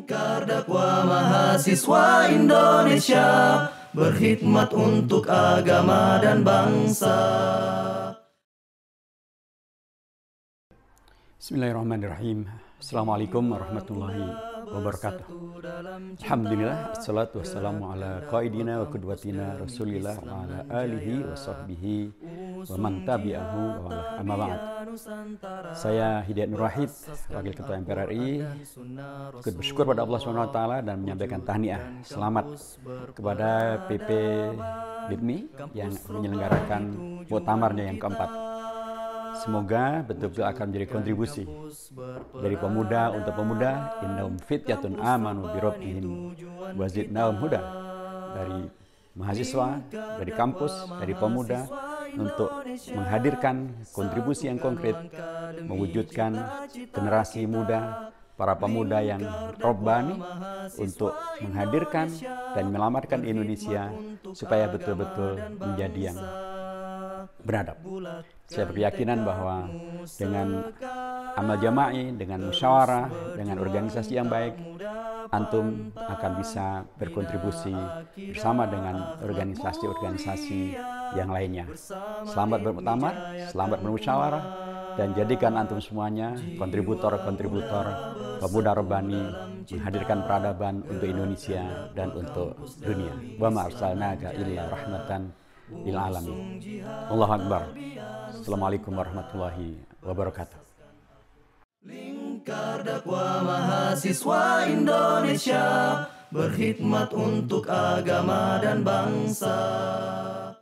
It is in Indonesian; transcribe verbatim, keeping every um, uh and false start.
Lingkar dakwah mahasiswa Indonesia, berkhidmat untuk agama dan bangsa. Bismillahirrahmanirrahim. Assalamualaikum warahmatullahi wabarakatuh. Alhamdulillah, assalatu wassalamu ala qaidina wa qudwatina Rasulillah wa ala alihi wa sahbihi wa man tabi'ahu wa ala amma ba'd. Saya Hidayat Nur Wahid, Wakil Ketua M P R R I, ikut bersyukur pada Allah subhanahu wa taala dan menyampaikan tahniah selamat kepada P P B I P M I yang menyelenggarakan muktamarnya yang keempat. Semoga betul-betul akan menjadi kontribusi dari pemuda untuk pemuda, innahum fityatun amanu bi rabbihim wa zidnahum huda, dari mahasiswa, dari kampus, dari pemuda, untuk menghadirkan kontribusi yang konkret, mewujudkan generasi muda, para pemuda yang robbani, untuk menghadirkan dan menyelamatkan Indonesia supaya betul-betul menjadi yang beradab. Saya berkeyakinan bahwa dengan amal jama'i, dengan musyawarah, dengan organisasi yang baik, antum akan bisa berkontribusi bersama dengan organisasi-organisasi yang lainnya. Selamat bermuktamar, selamat bermusyawarah, dan jadikan antum semuanya kontributor-kontributor pemuda robbani menghadirkan peradaban untuk Indonesia dan untuk dunia. Wa ma arsalnaka illa rahmatan lil alamin. Allahu Akbar. Assalamualaikum warahmatullahi wabarakatuh. Lingkar dakwah mahasiswa Indonesia, berkhidmat untuk agama dan bangsa.